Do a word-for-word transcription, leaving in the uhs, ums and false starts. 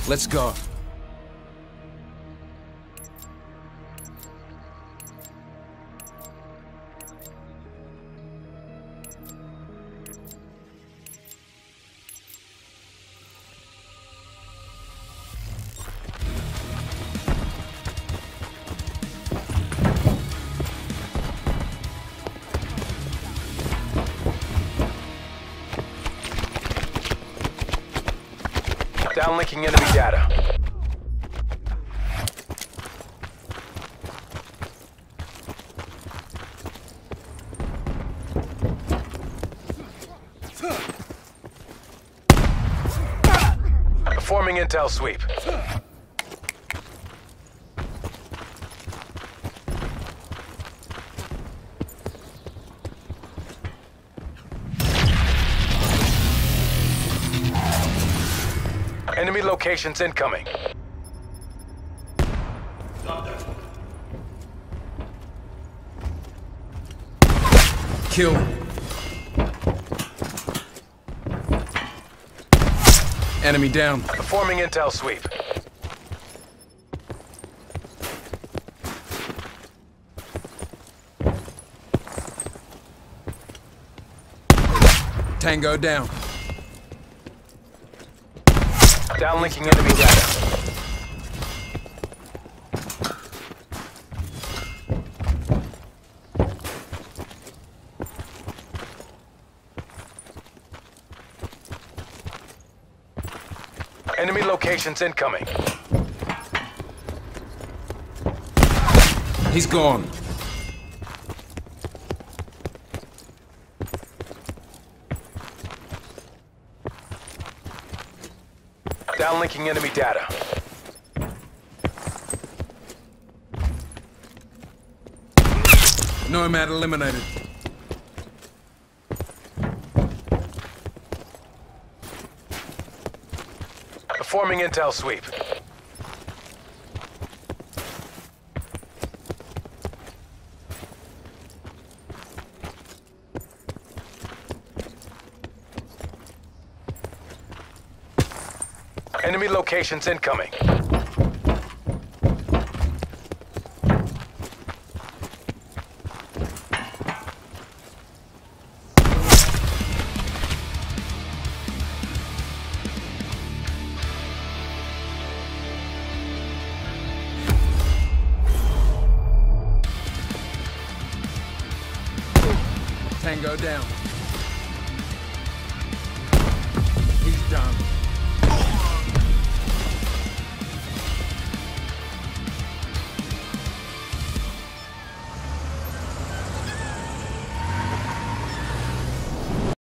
Let's go. Downlinking enemy data. Performing intel sweep. Enemy locations incoming. Kill. Enemy down. Performing intel sweep. Tango down. Downlinking enemy data. Enemy locations incoming. He's gone. Downlinking enemy data. Nomad eliminated. Performing intel sweep. Enemy locations incoming. Tango down.